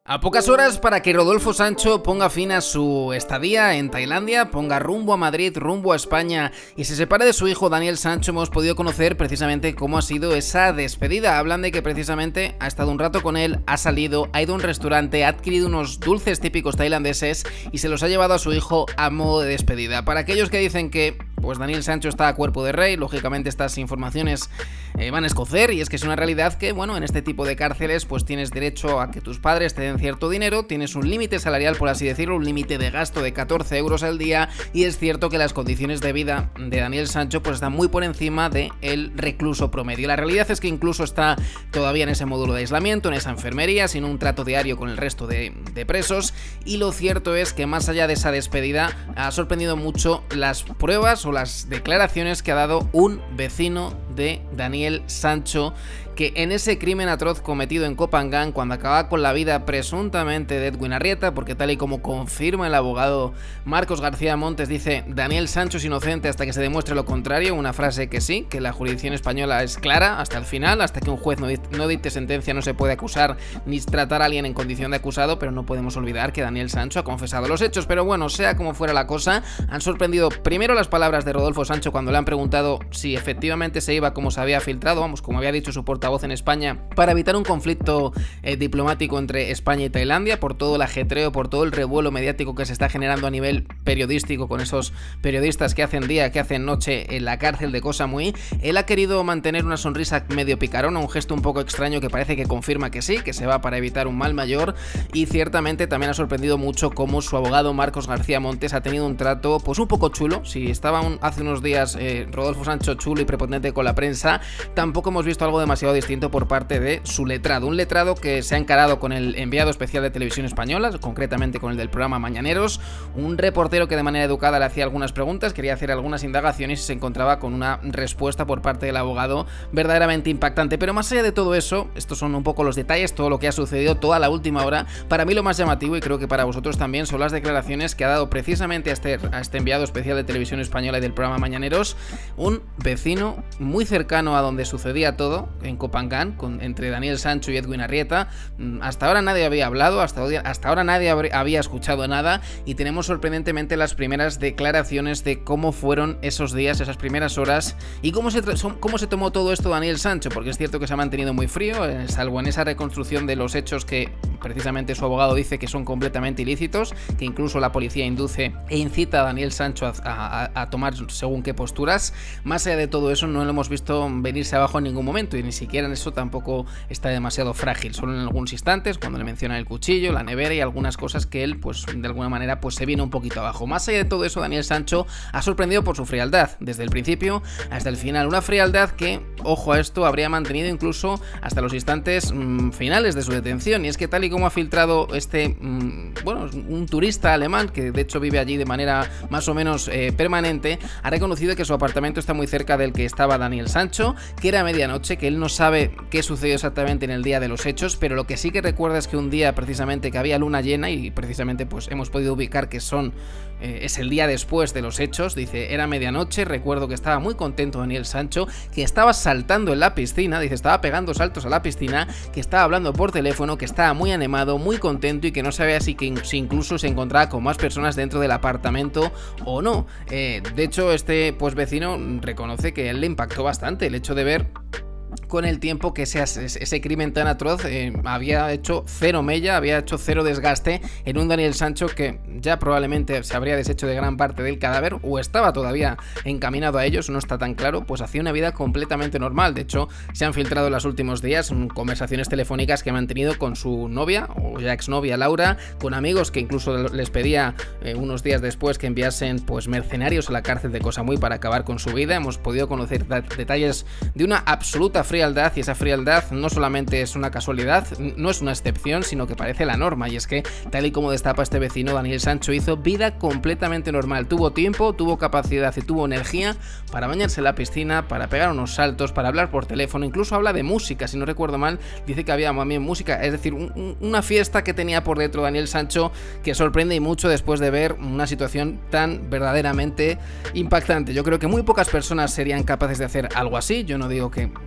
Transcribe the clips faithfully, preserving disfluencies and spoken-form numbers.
A pocas horas para que Rodolfo Sancho ponga fin a su estadía en Tailandia, ponga rumbo a Madrid, rumbo a España y se separe de su hijo Daniel Sancho, hemos podido conocer precisamente cómo ha sido esa despedida. Hablan de que precisamente ha estado un rato con él, ha salido, ha ido a un restaurante, ha adquirido unos dulces típicos tailandeses y se los ha llevado a su hijo a modo de despedida. Para aquellos que dicen que pues Daniel Sancho está a cuerpo de rey, lógicamente estas informaciones eh, van a escocer, y es que es una realidad que, bueno, en este tipo de cárceles pues tienes derecho a que tus padres te den cierto dinero, tienes un límite salarial, por así decirlo, un límite de gasto de catorce euros al día, y es cierto que las condiciones de vida de Daniel Sancho pues están muy por encima del recluso promedio. La realidad es que incluso está todavía en ese módulo de aislamiento, en esa enfermería, sin un trato diario con el resto de, de presos, y lo cierto es que más allá de esa despedida ha sorprendido mucho las pruebas o las declaraciones que ha dado un vecino de Daniel Sancho, que en ese crimen atroz cometido en Koh Phangan, cuando acababa con la vida presuntamente de Edwin Arrieta, porque tal y como confirma el abogado Marcos García Montes, dice Daniel Sancho es inocente hasta que se demuestre lo contrario, una frase que sí, que la jurisdicción española es clara hasta el final, hasta que un juez no, no dicte sentencia no se puede acusar ni tratar a alguien en condición de acusado, pero no podemos olvidar que Daniel Sancho ha confesado los hechos. Pero bueno, sea como fuera la cosa, han sorprendido primero las palabras de Rodolfo Sancho cuando le han preguntado si efectivamente se iba como se había filtrado, vamos, como había dicho su portavoz en España, para evitar un conflicto eh, diplomático entre España y Tailandia, por todo el ajetreo, por todo el revuelo mediático que se está generando a nivel periodístico con esos periodistas que hacen día, que hacen noche en la cárcel de Koh Samui. Él ha querido mantener una sonrisa medio picarona, un gesto un poco extraño que parece que confirma que sí, que se va para evitar un mal mayor, y ciertamente también ha sorprendido mucho cómo su abogado Marcos García Montes ha tenido un trato pues un poco chulo. Si estaba un, hace unos días eh, Rodolfo Sancho chulo y prepotente con la prensa, tampoco hemos visto algo demasiado distinto por parte de su letrado, un letrado que se ha encarado con el enviado especial de Televisión Española, concretamente con el del programa Mañaneros, un reportero que de manera educada le hacía algunas preguntas, quería hacer algunas indagaciones y se encontraba con una respuesta por parte del abogado verdaderamente impactante. Pero más allá de todo eso, estos son un poco los detalles, todo lo que ha sucedido, toda la última hora. Para mí lo más llamativo, y creo que para vosotros también, son las declaraciones que ha dado precisamente a este, a este enviado especial de Televisión Española y del programa Mañaneros, un vecino muy cercano a donde sucedía todo, en Koh Phangan, con, entre Daniel Sancho y Edwin Arrieta. Hasta ahora nadie había hablado, hasta, hasta ahora nadie había escuchado nada, y tenemos sorprendentemente las primeras declaraciones de cómo fueron esos días, esas primeras horas, y cómo se, cómo se tomó todo esto Daniel Sancho, porque es cierto que se ha mantenido muy frío, eh, salvo en esa reconstrucción de los hechos que precisamente su abogado dice que son completamente ilícitos, que incluso la policía induce e incita a Daniel Sancho a, a, a tomar según qué posturas. Más allá de todo eso no lo hemos visto venirse abajo en ningún momento, y ni siquiera en eso tampoco está demasiado frágil, solo en algunos instantes cuando le menciona el cuchillo, la nevera y algunas cosas que él pues de alguna manera pues se viene un poquito abajo. Más allá de todo eso, Daniel Sancho ha sorprendido por su frialdad, desde el principio hasta el final, una frialdad que, ojo a esto, habría mantenido incluso hasta los instantes mmm, finales de su detención. Y es que tal y como ha filtrado este, mmm, bueno, un turista alemán que de hecho vive allí de manera más o menos eh, permanente, ha reconocido que su apartamento está muy cerca del que estaba Daniel Sancho, que era medianoche, que él no sabe qué sucedió exactamente en el día de los hechos, pero lo que sí que recuerda es que un día precisamente que había luna llena, y precisamente pues hemos podido ubicar que son eh, es el día después de los hechos. Dice, era medianoche, recuerdo que estaba muy contento Daniel Sancho, que estaba saltando en la piscina, dice, estaba pegando saltos a la piscina, que estaba hablando por teléfono, que estaba muy animado, muy contento, y que no sabía si, que, si incluso se encontraba con más personas dentro del apartamento o no. Eh, de hecho, este pues vecino reconoce que a él le impactó bastante el hecho de ver con el tiempo que ese, ese crimen tan atroz eh, había hecho cero mella, había hecho cero desgaste en un Daniel Sancho que ya probablemente se habría deshecho de gran parte del cadáver, o estaba todavía encaminado a ellos, no está tan claro, pues hacía una vida completamente normal. De hecho, se han filtrado en los últimos días conversaciones telefónicas que ha mantenido con su novia, o ya exnovia Laura, con amigos que incluso les pedía eh, unos días después que enviasen pues mercenarios a la cárcel de Koh Samui para acabar con su vida. Hemos podido conocer detalles de una absoluta frialdad, y esa frialdad no solamente es una casualidad, no es una excepción, sino que parece la norma. Y es que, tal y como destapa este vecino, Daniel Sancho hizo vida completamente normal, tuvo tiempo, tuvo capacidad y tuvo energía para bañarse en la piscina, para pegar unos saltos, para hablar por teléfono, incluso habla de música, si no recuerdo mal, dice que había también música, es decir, un, un, una fiesta que tenía por dentro Daniel Sancho, que sorprende y mucho después de ver una situación tan verdaderamente impactante. Yo creo que muy pocas personas serían capaces de hacer algo así. Yo no digo que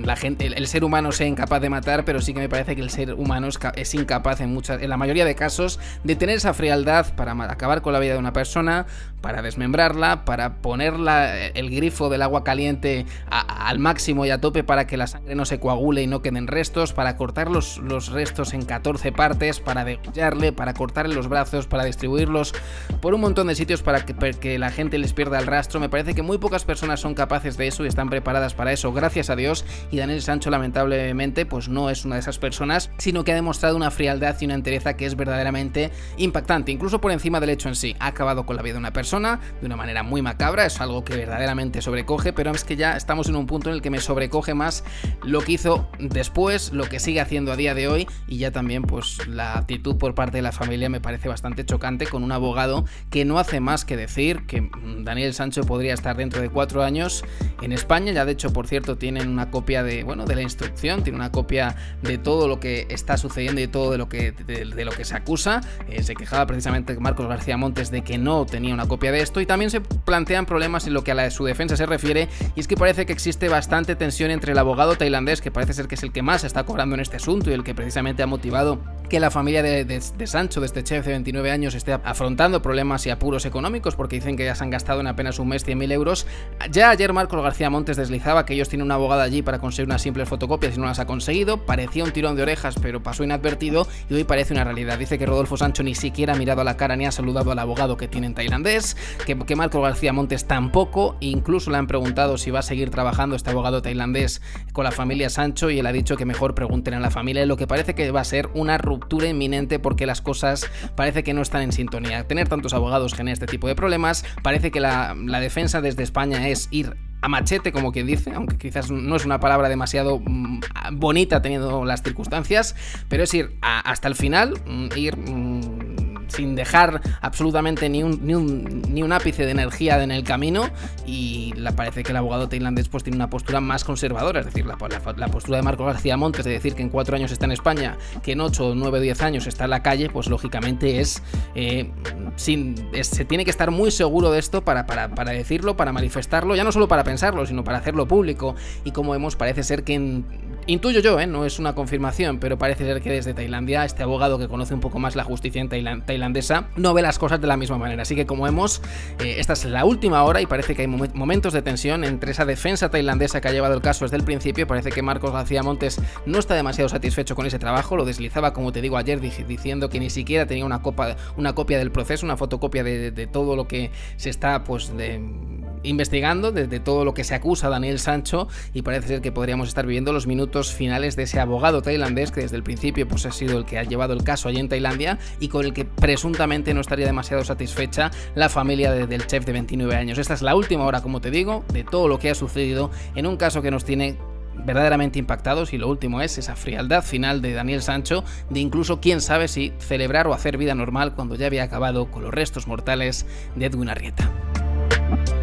la gente, el, el ser humano sea incapaz de matar, pero sí que me parece que el ser humano es, es incapaz en muchas, en la mayoría de casos, de tener esa frialdad para acabar con la vida de una persona, para desmembrarla, para ponerla el grifo del agua caliente a, al máximo y a tope para que la sangre no se coagule y no queden restos, para cortar los, los restos en catorce partes, para degollarle, para cortarle los brazos, para distribuirlos por un montón de sitios para que, para que la gente les pierda el rastro. Me parece que muy pocas personas son capaces de eso y están preparadas para eso, gracias a Dios, y Daniel Sancho lamentablemente pues no es una de esas personas, sino que ha demostrado una frialdad y una entereza que es verdaderamente impactante, incluso por encima del hecho en sí. Ha acabado con la vida de una persona de una manera muy macabra, es algo que verdaderamente sobrecoge, pero es que ya estamos en un punto en el que me sobrecoge más lo que hizo después, lo que sigue haciendo a día de hoy, y ya también pues la actitud por parte de la familia me parece bastante chocante, con un abogado que no hace más que decir que Daniel Sancho podría estar dentro de cuatro años en España. Ya de hecho, por cierto, tienen una copia de, bueno, de la instrucción, tiene una copia de todo lo que está sucediendo y todo de lo que, de, de lo que se acusa. Eh, se quejaba precisamente Marcos García Montes de que no tenía una copia de esto, y también se plantean problemas en lo que a la de su defensa se refiere, y es que parece que existe bastante tensión entre el abogado tailandés, que parece ser que es el que más está cobrando en este asunto y el que precisamente ha motivado que la familia de, de, de Sancho, de este chef de veintinueve años, esté afrontando problemas y apuros económicos, porque dicen que ya se han gastado en apenas un mes cien mil euros. Ya ayer Marcos García Montes deslizaba que ellos tienen una abogada allí para conseguir unas simples fotocopias y no las ha conseguido. Parecía un tirón de orejas, pero pasó inadvertido, y hoy parece una realidad. Dice que Rodolfo Sancho ni siquiera ha mirado a la cara ni ha saludado al abogado que tiene en tailandés, que, que Marcos García Montes tampoco, incluso le han preguntado si va a seguir trabajando este abogado tailandés con la familia Sancho, y él ha dicho que mejor pregunten a la familia, lo que parece que va a ser una ruptura inminente, porque las cosas parece que no están en sintonía. Tener tantos abogados genera este tipo de problemas. Parece que la, la defensa desde España es ir a machete, como quien dice, aunque quizás no es una palabra demasiado mmm, bonita teniendo las circunstancias, pero es ir a, hasta el final, mmm, ir mmm, sin dejar absolutamente ni un, ni, un, ni un ápice de energía en el camino, y la, parece que el abogado tailandés pues tiene una postura más conservadora, es decir, la, la, la postura de Marcos García Montes de decir que en cuatro años está en España, que en ocho, nueve, diez años está en la calle, pues lógicamente es, eh, sin, es se tiene que estar muy seguro de esto para, para, para decirlo, para manifestarlo, ya no solo para pensarlo, sino para hacerlo público, y como vemos parece ser que en, intuyo yo, ¿eh? No es una confirmación, pero parece ser que desde Tailandia este abogado, que conoce un poco más la justicia en Tailand, tailandesa, no ve las cosas de la misma manera. Así que como vemos, eh, esta es la última hora y parece que hay mom momentos de tensión entre esa defensa tailandesa que ha llevado el caso desde el principio. Parece que Marcos García Montes no está demasiado satisfecho con ese trabajo, lo deslizaba, como te digo, ayer diciendo que ni siquiera tenía una, copa, una copia del proceso, una fotocopia de, de, de todo lo que se está pues de, investigando, de, de todo lo que se acusa a Daniel Sancho, y parece ser que podríamos estar viviendo los minutos finales de ese abogado tailandés que desde el principio pues ha sido el que ha llevado el caso allí en Tailandia, y con el que presuntamente no estaría demasiado satisfecha la familia de, del chef de veintinueve años. Esta es la última hora, como te digo, de todo lo que ha sucedido en un caso que nos tiene verdaderamente impactados, y lo último es esa frialdad final de Daniel Sancho, de incluso quién sabe si celebrar o hacer vida normal cuando ya había acabado con los restos mortales de Edwin Arrieta.